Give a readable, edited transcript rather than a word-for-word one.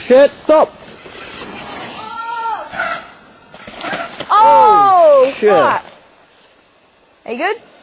shit, stop! Oh, shit. fuck. Are you good?